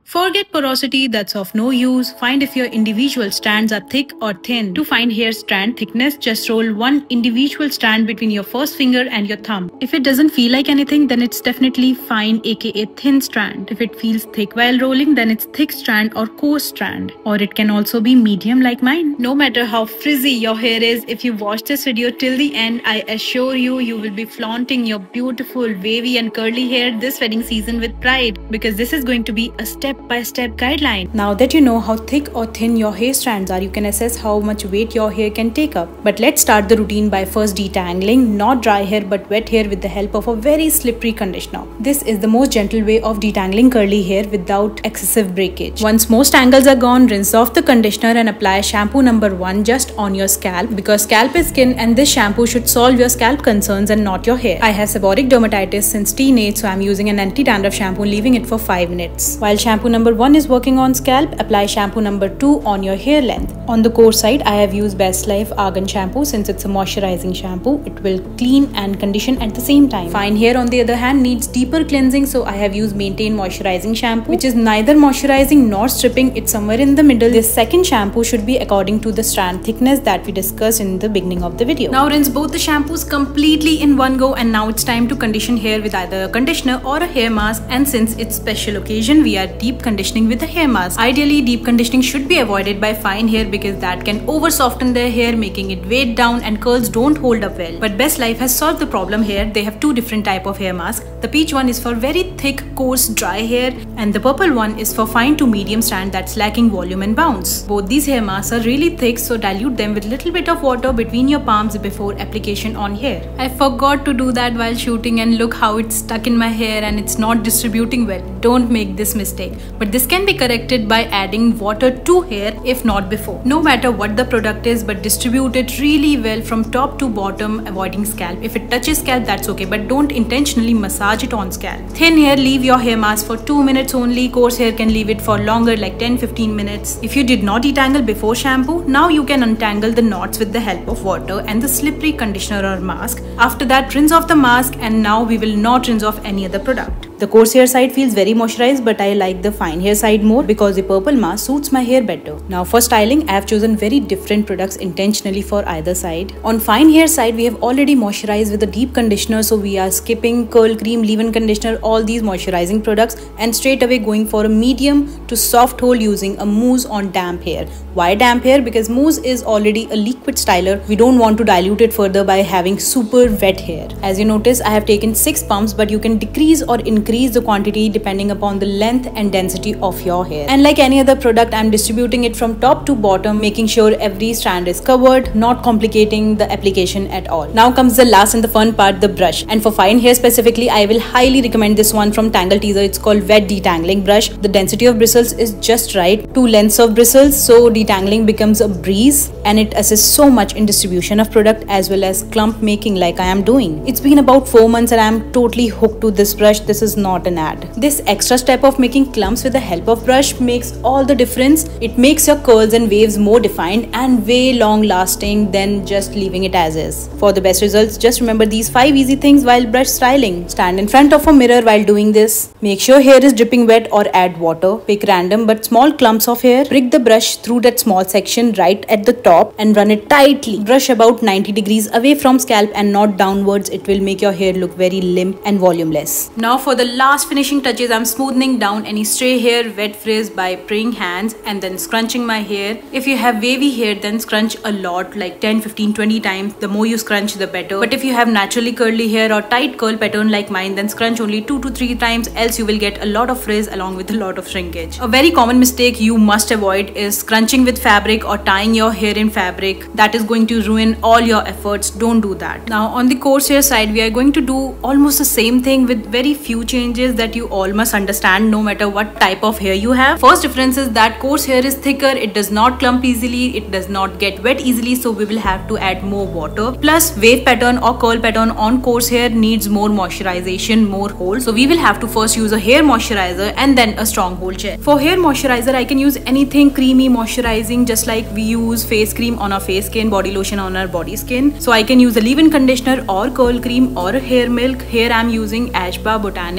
Forget porosity, that's of no use. Find if your individual strands are thick or thin. To find hair strand thickness, just roll one individual strand between your first finger and your thumb. If it doesn't feel like anything, then it's definitely fine, aka thin strand. If it feels thick while rolling, then it's thick strand or coarse strand. Or it can also be medium like mine. No matter how frizzy your hair is, if you watch this video till the end, I assure you, you will be flaunting your beautiful wavy and curly hair this wedding season with pride, because this is going to be a step-by-step guideline. Now that you know how thick or thin your hair strands are, you can assess how much weight your hair can take up. But let's start the routine by first detangling, not dry hair but wet hair, with the help of a very slippery conditioner. This is the most gentle way of detangling curly hair without excessive breakage. Once most tangles are gone, rinse off the conditioner and apply shampoo number 1 just on your scalp, because scalp is skin and this shampoo should solve your scalp concerns and not your hair. I have seborrheic dermatitis since teenage, so I'm using an anti-dandruff shampoo, leaving it for 5 minutes. While shampoo number 1 is working on scalp, apply shampoo number 2 on your hair length. On the coarse side, I have used Best Life Argan shampoo since it's a moisturizing shampoo. It will clean and condition at the same time. Fine hair on the other hand needs deeper cleansing, so I have used Maintain Moisturizing shampoo, which is neither moisturizing nor stripping. It's somewhere in the middle. This second shampoo should be according to the strand thickness that we discussed in the beginning of the video. Now rinse both the shampoos completely in one go, and now it's time to condition hair with either a conditioner or a hair mask. And since it's special occasion, we are deep conditioning with a hair mask. Ideally, deep conditioning should be avoided by fine hair because that can over soften their hair, making it weighed down and curls don't hold up well. But Best Life has solved the problem here. They have 2 different type of hair masks. The peach one is for very thick, coarse, dry hair, and the purple one is for fine to medium strand that's lacking volume and bounce. Both these hair masks are really thick, so dilute them with little bit of water between your palms before application on hair. I forgot to do that while shooting, and look how it's stuck in my hair and it's not distributing well. Don't make this mistake. But this can be corrected by adding water to hair if not before. No matter what the product is, but distribute it really well from top to bottom, avoiding scalp. If it touches scalp, that's okay, but don't intentionally massage it on scalp. Thin hair, leave your hair mask for 2 minutes only. Coarse hair can leave it for longer, like 10-15 minutes. If you did not detangle before shampoo, now you can untangle the knots with the help of water and the slippery conditioner or mask. After that, rinse off the mask, and now we will not rinse off any other product. The coarse hair side feels very moisturized, but I like the fine hair side more because the purple mask suits my hair better. Now for styling, I have chosen very different products intentionally for either side. On fine hair side, we have already moisturized with a deep conditioner, so we are skipping curl cream, leave-in conditioner, all these moisturizing products, and straight away going for a medium to soft hold using a mousse on damp hair. Why damp hair? Because mousse is already a liquid styler. We don't want to dilute it further by having super wet hair. As you notice, I have taken 6 pumps, but you can decrease or increase the quantity depending upon the length and density of your hair. And like any other product, I'm distributing it from top to bottom, making sure every strand is covered, not complicating the application at all. Now comes the last and the fun part, the brush. And for fine hair specifically, I will highly recommend this one from Tangle Teezer. It's called Wet Detangling Brush. The density of bristles is just right, 2 lengths of bristles, so detangling becomes a breeze, and it assists so much in distribution of product as well as clump making like I am doing. It's been about 4 months and I am totally hooked to this brush. This is not an ad. This extra step of making clumps with the help of brush makes all the difference. It makes your curls and waves more defined and way long lasting than just leaving it as is. For the best results, just remember these 5 easy things while brush styling. Stand in front of a mirror while doing this. Make sure hair is dripping wet or add water. Pick random but small clumps of hair. Prick the brush through that small section right at the top and run it tightly. Brush about 90 degrees away from scalp and not downwards. It will make your hair look very limp and volumeless. Now for the last finishing touches, I'm smoothing down any stray hair, wet frizz by praying hands and then scrunching my hair. If you have wavy hair, then scrunch a lot, like 10, 15, 20 times. The more you scrunch, the better. But if you have naturally curly hair or tight curl pattern like mine, then scrunch only 2 to 3 times, else you will get a lot of frizz along with a lot of shrinkage. A very common mistake you must avoid is scrunching with fabric or tying your hair in fabric. That is going to ruin all your efforts. Don't do that. Now on the coarse hair side, we are going to do almost the same thing with very few changes that you all must understand no matter what type of hair you have. First difference is that coarse hair is thicker, it does not clump easily, it does not get wet easily, so we will have to add more water. Plus wave pattern or curl pattern on coarse hair needs more moisturization, more hold. So we will have to first use a hair moisturizer and then a strong hold gel. For hair moisturizer, I can use anything creamy moisturizing, just like we use face cream on our face skin, body lotion on our body skin. So I can use a leave-in conditioner or curl cream or a hair milk. Here I'm using Ashba Botanics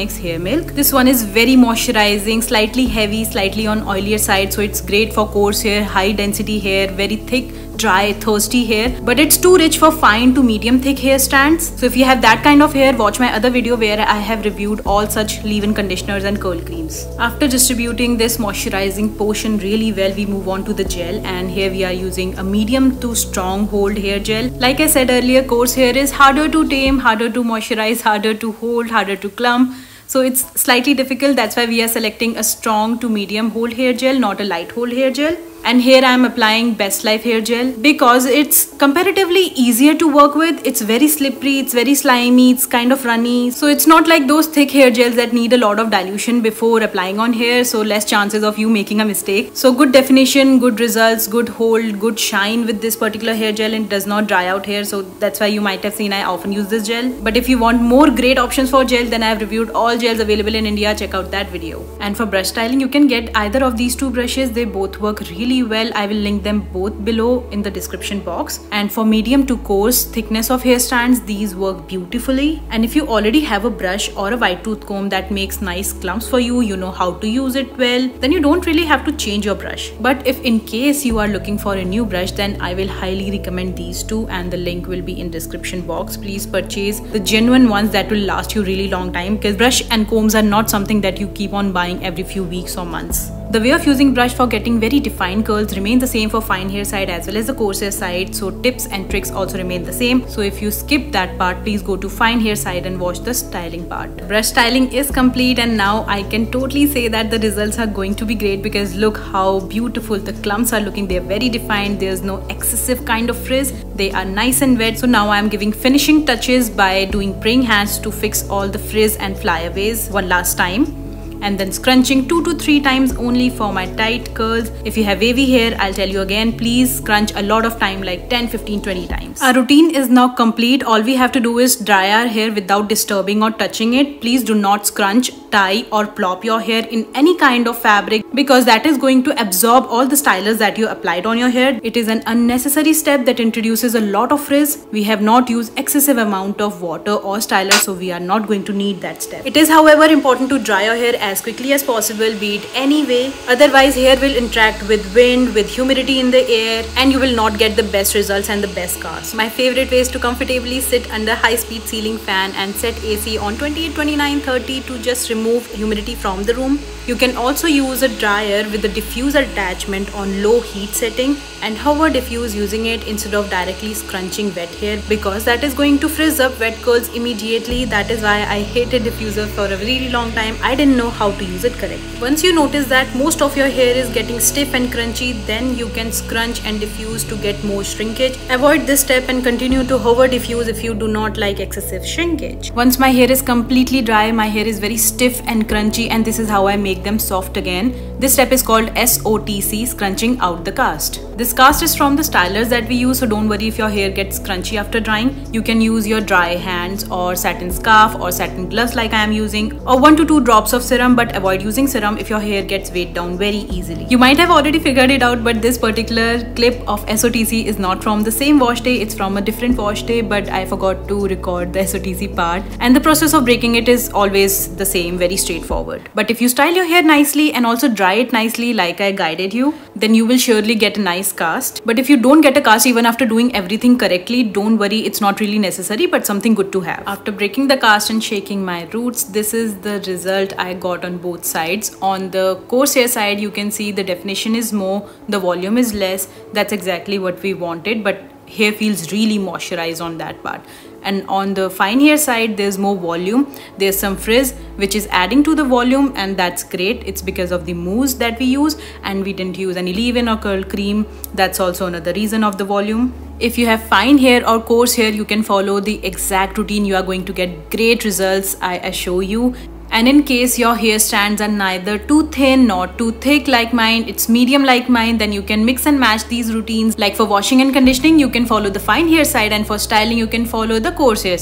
Organics Hair Milk. This one is very moisturizing, slightly heavy, slightly on oilier side, so it's great for coarse hair, high density hair, very thick, dry, thirsty hair, but it's too rich for fine to medium thick hair strands. So if you have that kind of hair, watch my other video where I have reviewed all such leave-in conditioners and curl creams. After distributing this moisturizing portion really well, we move on to the gel, and here we are using a medium to strong hold hair gel. Like I said earlier, coarse hair is harder to tame, harder to moisturize, harder to hold, harder to clump. So it's slightly difficult. That's why we are selecting a strong to medium hold hair gel, not a light hold hair gel. And here I am applying Best Life hair gel because it's comparatively easier to work with. It's very slippery, it's very slimy, it's kind of runny. So it's not like those thick hair gels that need a lot of dilution before applying on hair, so less chances of you making a mistake. So good definition, good results, good hold, good shine with this particular hair gel, and it does not dry out hair. So that's why you might have seen I often use this gel. But if you want more great options for gel, then I have reviewed all gels available in India. Check out that video. And for brush styling, you can get either of these two brushes. They both work really well. I will link them both below in the description box. And for medium to coarse thickness of hair strands, these work beautifully. And if you already have a brush or a wide tooth comb that makes nice clumps for you, you know how to use it well, then you don't really have to change your brush. But if in case you are looking for a new brush, then I will highly recommend these two, and the link will be in description box. Please purchase the genuine ones that will last you really long time, because brush and combs are not something that you keep on buying every few weeks or months. The way of using brush for getting very defined curls remain the same for fine hair side as well as the coarse hair side, so tips and tricks also remain the same. So if you skip that part, please go to fine hair side and watch the styling part. Brush styling is complete, and now I can totally say that the results are going to be great, because look how beautiful the clumps are looking. They are very defined, there's no excessive kind of frizz, they are nice and wet. So now I am giving finishing touches by doing praying hands to fix all the frizz and flyaways one last time, and then scrunching 2 to 3 times only for my tight curls. If you have wavy hair, I'll tell you again, please scrunch a lot of time, like 10, 15, 20 times. Our routine is now complete. All we have to do is dry our hair without disturbing or touching it. Please do not scrunch, tie or plop your hair in any kind of fabric, because that is going to absorb all the stylers that you applied on your hair. It is an unnecessary step that introduces a lot of frizz. We have not used excessive amount of water or styler, so we are not going to need that step. It is however important to dry your hair as quickly as possible, be it any way. Otherwise hair will interact with wind, with humidity in the air, and you will not get the best results and the best cast. My favorite way is to comfortably sit under high-speed ceiling fan and set AC on 28, 29, 30 to just remove humidity from the room. You can also use a dryer with a diffuser attachment on low heat setting and hover diffuse using it instead of directly scrunching wet hair, because that is going to frizz up wet curls immediately. That is why I hated diffuser for a really long time. I didn't know how to use it correctly. Once you notice that most of your hair is getting stiff and crunchy, then you can scrunch and diffuse to get more shrinkage. Avoid this step and continue to hover diffuse if you do not like excessive shrinkage. Once my hair is completely dry, my hair is very stiff and crunchy, and this is how I make them soft again. This step is called SOTC, scrunching out the cast. This cast is from the stylers that we use, so don't worry if your hair gets crunchy after drying. You can use your dry hands or satin scarf or satin gloves like I am using, or 1 to 2 drops of serum, but avoid using serum if your hair gets weighed down very easily. You might have already figured it out, but this particular clip of SOTC is not from the same wash day, it's from a different wash day, but I forgot to record the SOTC part, and the process of breaking it is always the same, very straightforward. But if you style your hair nicely and also dry it nicely like I guided you, then you will surely get a nice cast. But if you don't get a cast even after doing everything correctly, don't worry, it's not really necessary, but something good to have. After breaking the cast and shaking my roots, this is the result I got on both sides. On the coarse hair side, you can see the definition is more, the volume is less. That's exactly what we wanted, but hair feels really moisturized on that part. And on the fine hair side, there's more volume, there's some frizz which is adding to the volume, and that's great. It's because of the mousse that we use, and we didn't use any leave-in or curl cream. That's also another reason of the volume. If you have fine hair or coarse hair, you can follow the exact routine. You are going to get great results, I assure you. And in case your hair strands are neither too thin nor too thick like mine, it's medium like mine, then you can mix and match these routines. Like for washing and conditioning, you can follow the fine hair side, and for styling, you can follow the coarse hair side.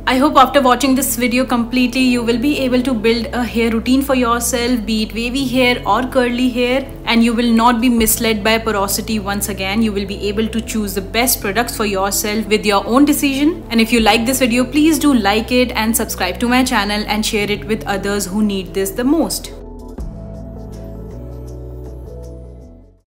I hope after watching this video completely, you will be able to build a hair routine for yourself, be it wavy hair or curly hair, and you will not be misled by porosity once again. You will be able to choose the best products for yourself with your own decision. And if you like this video, please do like it and subscribe to my channel and share it with others who need this the most.